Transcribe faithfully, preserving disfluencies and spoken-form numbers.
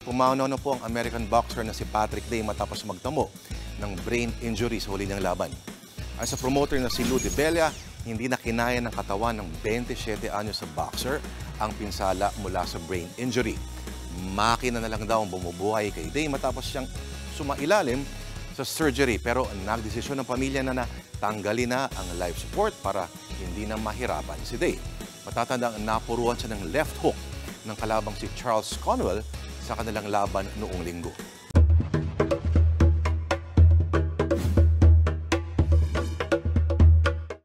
Pumanaw na po ang American boxer na si Patrick Day matapos magtamo ng brain injury sa huli niyang laban. Ay sa promoter na si Lou DeBella, hindi na kinaya ng katawan ng twenty-seven anyos sa boxer ang pinsala mula sa brain injury. Makina na lang daw ang bumubuhay kay Day matapos siyang sumailalim sa surgery. Pero nagdesisyon ng pamilya na na tanggalin na ang life support para hindi na mahirapan si Day. Matatandang napuruan siya ng left hook ng kalabang si Charles Conwell sa kanilang laban noong linggo.